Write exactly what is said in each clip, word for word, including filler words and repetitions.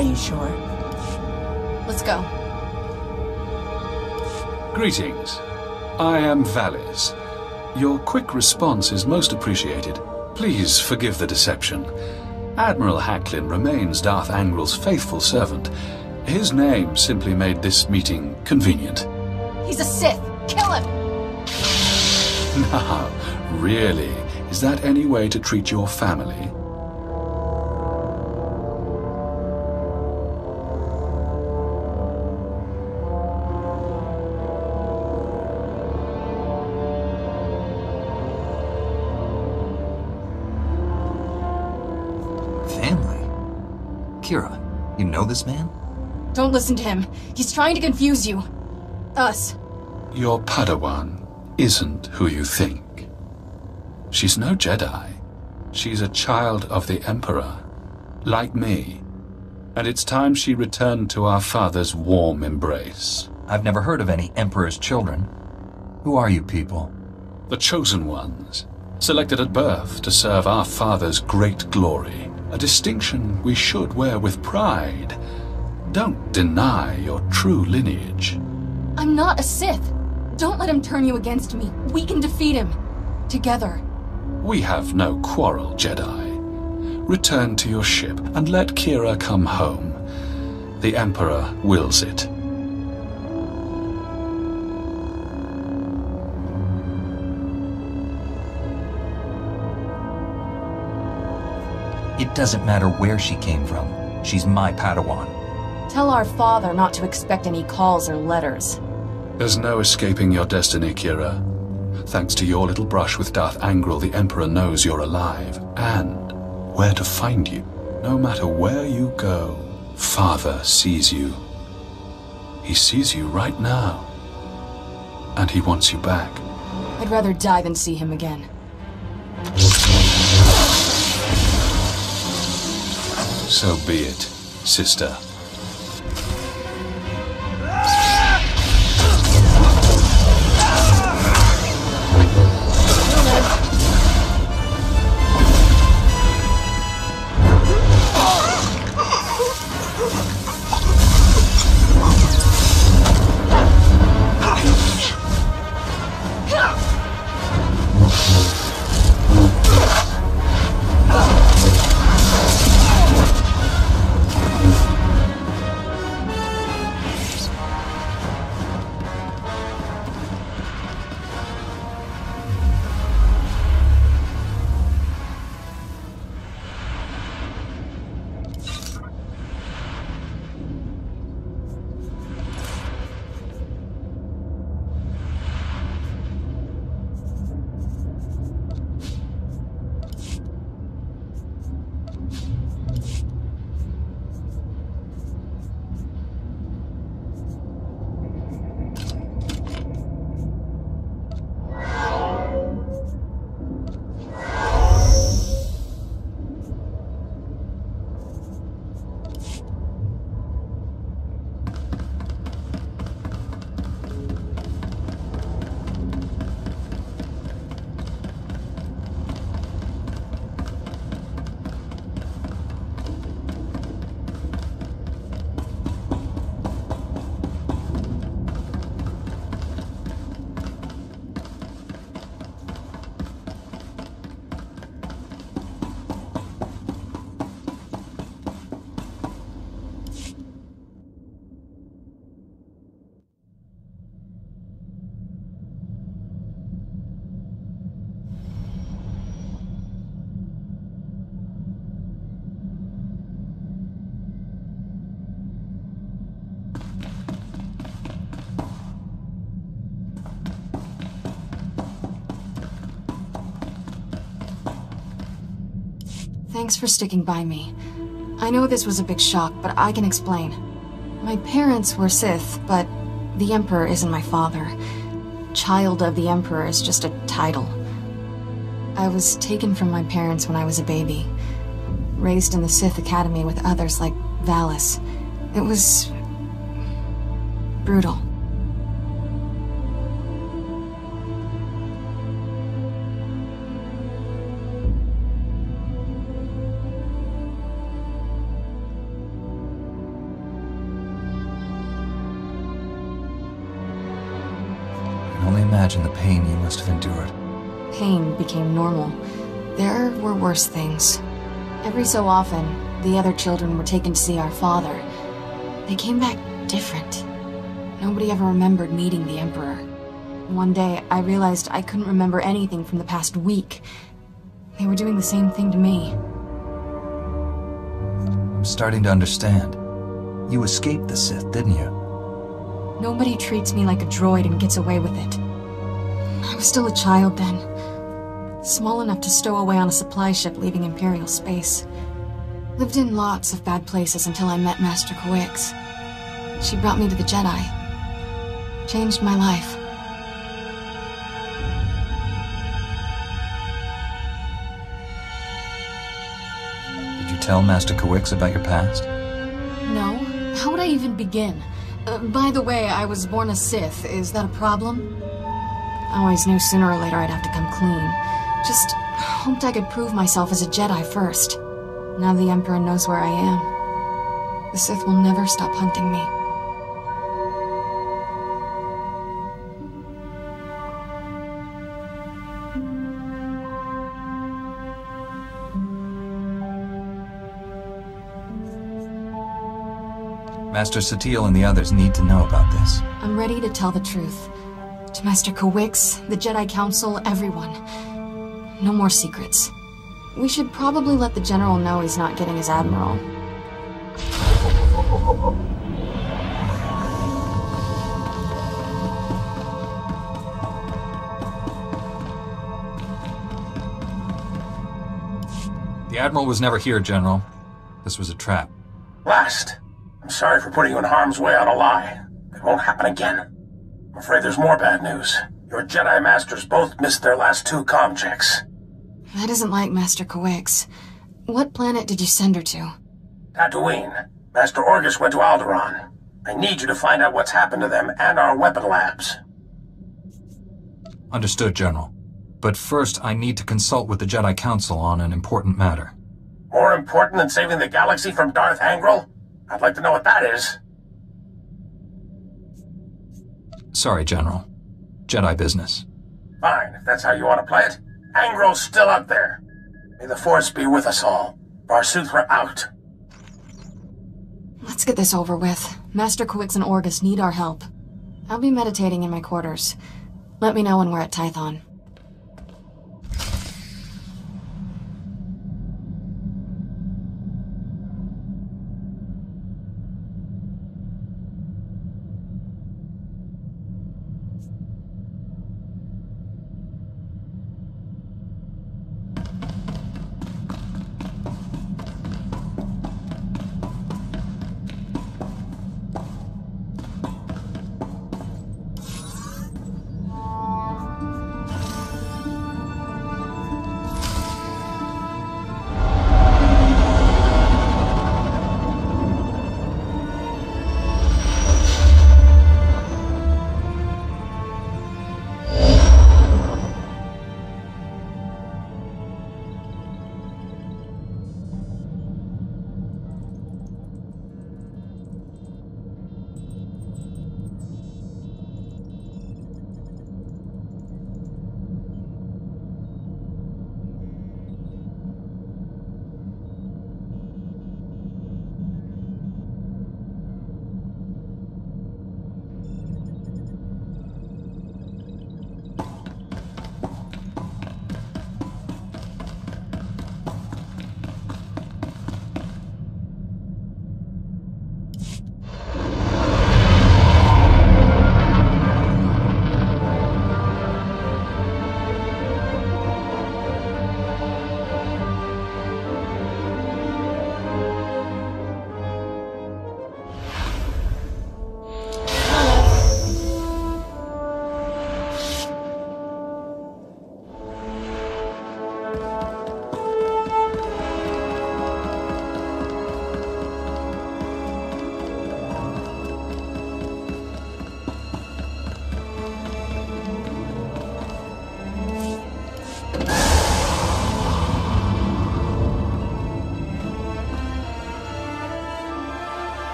Are you sure? Let's go. Greetings. I am Valis. Your quick response is most appreciated. Please forgive the deception. Admiral Hacklin remains Darth Angrel's faithful servant. His name simply made this meeting convenient. He's a Sith! Kill him! Now, really? Is that any way to treat your family? Family? Kira, you know this man? Don't listen to him. He's trying to confuse you. Us. Your Padawan isn't who you think. She's no Jedi. She's a child of the Emperor, like me. And it's time she returned to our father's warm embrace. I've never heard of any Emperor's children. Who are you people? The chosen ones, selected at birth to serve our father's great glory. A distinction we should wear with pride. Don't deny your true lineage. I'm not a Sith. Don't let him turn you against me. We can defeat him. Together. We have no quarrel, Jedi. Return to your ship and let Kira come home. The Emperor wills it. It doesn't matter where she came from. She's my Padawan. Tell our father not to expect any calls or letters. There's no escaping your destiny, Kira. Thanks to your little brush with Darth Angrel, the Emperor knows you're alive, and where to find you. No matter where you go, Father sees you. He sees you right now, and he wants you back. I'd rather die than see him again. So be it, sister. Thanks for sticking by me. I know this was a big shock, but I can explain. My parents were Sith, but the Emperor isn't my father. Child of the Emperor is just a title. I was taken from my parents when I was a baby. Raised in the Sith Academy with others like Valis. It was brutal. can only imagine the pain you must have endured. Pain became normal. There were worse things. Every so often, the other children were taken to see our father. They came back different. Nobody ever remembered meeting the Emperor. One day, I realized I couldn't remember anything from the past week. They were doing the same thing to me. I'm starting to understand. You escaped the Sith, didn't you? Nobody treats me like a droid and gets away with it. I was still a child then. Small enough to stow away on a supply ship leaving Imperial space. Lived in lots of bad places until I met Master Kawix. She brought me to the Jedi. Changed my life. Did you tell Master Kawix about your past? No. How would I even begin? Uh, by the way, I was born a Sith. Is that a problem? I always knew sooner or later I'd have to come clean. Just hoped I could prove myself as a Jedi first. Now the Emperor knows where I am. The Sith will never stop hunting me. Master Satele and the others need to know about this. I'm ready to tell the truth. To Master Kawix, the Jedi Council, everyone. No more secrets. We should probably let the General know he's not getting his Admiral. The Admiral was never here, General. This was a trap. Last. I'm sorry for putting you in harm's way on a lie. It won't happen again. I'm afraid there's more bad news. Your Jedi Masters both missed their last two comm checks. That isn't like Master Kawix. What planet did you send her to? Tatooine. Master Orgus went to Alderaan. I need you to find out what's happened to them and our weapon labs. Understood, General. But first, I need to consult with the Jedi Council on an important matter. More important than saving the galaxy from Darth Angral? I'd like to know what that is. Sorry, General. Jedi business. Fine, if that's how you want to play it. Angral's still out there. May the Force be with us all. Barsuthra out. Let's get this over with. Master Kawix and Orgus need our help. I'll be meditating in my quarters. Let me know when we're at Tython.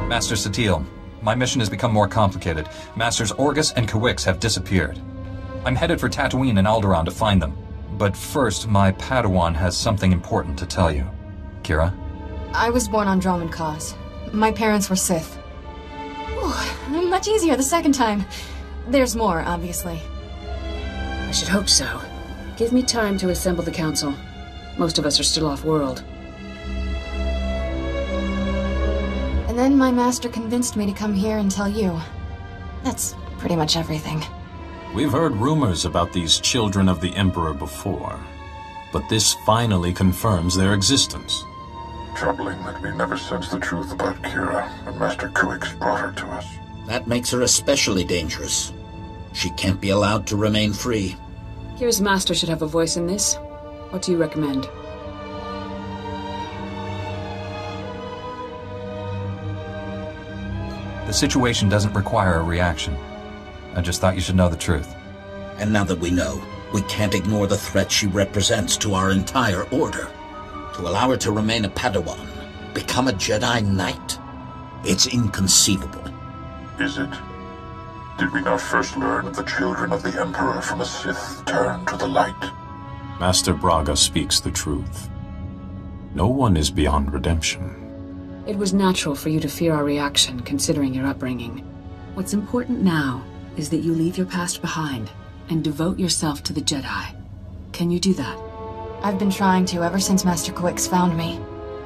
Master Satil, my mission has become more complicated. Masters Orgus and Kawix have disappeared. I'm headed for Tatooine and Alderaan to find them. But first, my Padawan has something important to tell you. Kira? I was born on Dromund Kaas. My parents were Sith. Ooh, much easier the second time. There's more, obviously. I should hope so. Give me time to assemble the council. Most of us are still off-world. And then my master convinced me to come here and tell you. That's pretty much everything. We've heard rumors about these children of the Emperor before, but this finally confirms their existence. Troubling that we never sensed the truth about Kira when Master Kawix brought her to us. That makes her especially dangerous. She can't be allowed to remain free. Kira's master should have a voice in this. What do you recommend? The situation doesn't require a reaction. I just thought you should know the truth. And now that we know, we can't ignore the threat she represents to our entire order. To allow her to remain a Padawan, become a Jedi Knight, it's inconceivable. Is it? Did we not first learn of the children of the Emperor from a Sith turned to the light? Master Braga speaks the truth. No one is beyond redemption. It was natural for you to fear our reaction, considering your upbringing. What's important now is that you leave your past behind and devote yourself to the Jedi. Can you do that? I've been trying to ever since Master Kawix found me.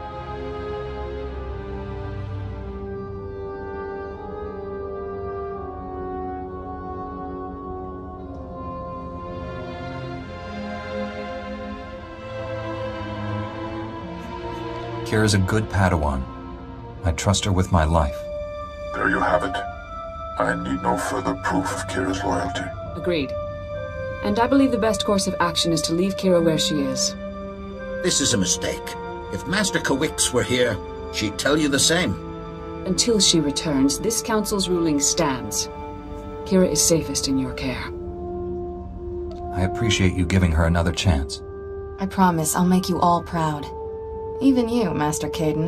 Kira's a good Padawan. I trust her with my life. There you have it. I need no further proof of Kira's loyalty. Agreed. And I believe the best course of action is to leave Kira where she is. This is a mistake. If Master Kawix were here, she'd tell you the same. Until she returns, this council's ruling stands. Kira is safest in your care. I appreciate you giving her another chance. I promise I'll make you all proud. Even you, Master Caden.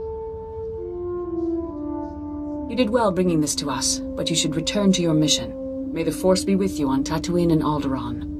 You did well bringing this to us, but you should return to your mission. May the Force be with you on Tatooine and Alderaan.